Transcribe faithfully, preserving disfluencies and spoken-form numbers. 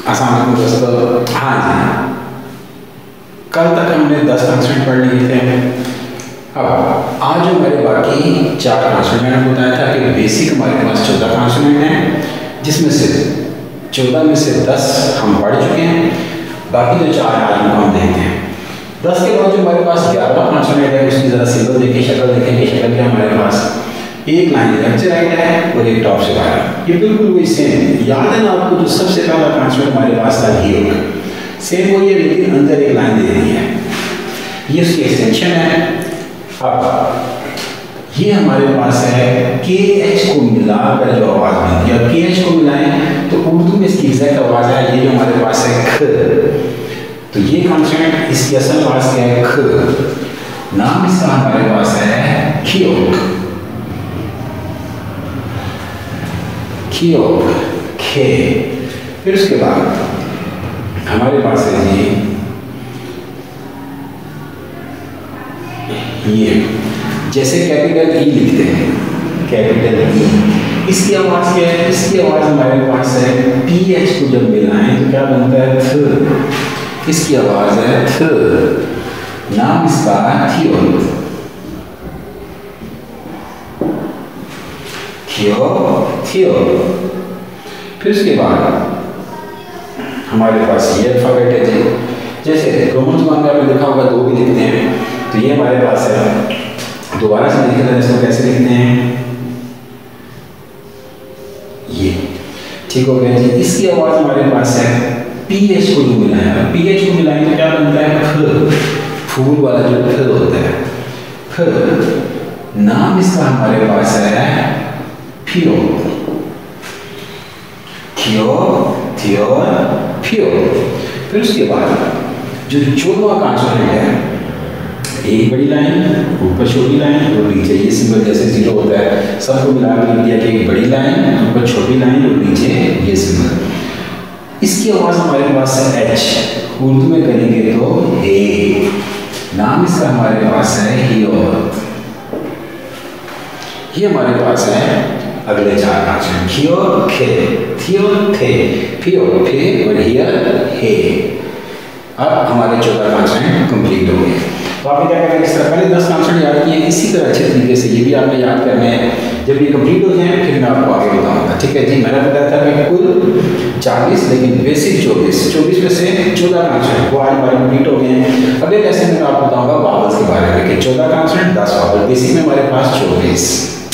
आसान दोस्तों, हाँ जी, कल तक हमने दस कॉन्स्टेंट पढ़ लिए थे। अब आज जो हमारे बाकी चार कॉन्स्टेंट, मैंने बताया था कि बेसिक हमारे पास चौदह कॉन्स्टेंट हैं, जिसमें से चौदह में से दस हम पढ़ चुके हैं, बाकी जो चार आज हम देखते हैं। दस के बाद जो हमारे पास ग्यारह कॉन्स्टेंट है, उसकी ज़रा सिंबल देखिए, शक्ल देखें कि शक्ल क्या हमारे पास एक लाइन लेफ्ट से राइट है और एक टॉप से बाहर। ये बिल्कुल वही सेम, याद है ना आपको, जो सबसे पहला कॉन्स्टेंट हमारे पास था ही होगा, सेम वही है, लेकिन अंदर एक लाइन दे दी है, ये उसकी एक्सटेंशन है। अब ये हमारे पास है के एच को मिलाकर जो आवाज़ बनती है, के एच को मिलाएं तो उर्दू में इसकी एग्जैक्ट आवाज़ है, ये जो हमारे पास है ख, तो ये कॉन्स्टेंट इसकी असल आवाज़ क्या है, ख। नाम इसका हमारे पास है खियोक, खियोक, खे। फिर उसके बाद हमारे पास है जी ये, जैसे कैपिटल ई लिखते हैं, कैपिटल ई, इसकी आवाज़ क्या है, इसकी आवाज़ हमारे पास है पी एच को जब मिलाएं तो क्या बनता है, थ। इसकी आवाज़ है थ। नाम इसका थियो, थियो, थियो। फिर उसके बाद हमारे पास ये अल्फाबेट है जी, जैसे रोमन ज़ुबान में आपने देखा होगा दो भी लिखते हैं, तो ये हमारे पास है, दोबारा से लिखते हैं, इसको कैसे लिखते हैं, ये, ठीक हो गया जी। इसकी आवाज़ हमारे पास है पी एच को जो मिलाया, पी एच को मिलाएंगे तो क्या बनता है, फ, फूल वाला जो फ होता है, फ। नाम इसका हमारे पास है फियो, थियो, थियो, फियो। फिर उसके बाद जो चौदहवां कॉन्स्टेंट है, एक बड़ी लाइन, ऊपर छोटी लाइन और नीचे ये सिंबल जैसे जीरो होता है, सबको मिलाकर लिख दिया कि एक बड़ी लाइन, ऊपर छोटी लाइन और नीचे ये सिंबल। इसकी आवाज़ हमारे पास है एच, उर्दू में करेंगे तो हे। नाम इसका हमारे पास है हियो। ये हमारे पास है अगले चार कॉन्स्टेंट, खियो, खे, थियो, थे, फियो, फे और हियर, हे। अब हमारे चौदह कॉन्स्टेंट कंप्लीट हो गए। तो आपने क्या करना है, इस तरह पहले दस कॉन्स्टेंट याद किए, इसी तरह अच्छे तरीके से ये भी आपने याद करने हैं। जब ये कंप्लीट हो जाए फिर मैं आपको आगे बताऊंगा, ठीक है जी। मैंने बताया था कि कुल चालीस, लेकिन बेसिक चौबीस, चौबीस में से चौदह कॉन्स्टेंट वो आज हमारे कंप्लीट हो गए हैं। अगले लेसन में मैं आपको बताऊंगा वावल्स के बारे में कि चौदह कॉन्स्टेंट, दस वावल, बेसिक में हमारे पास चौबीस।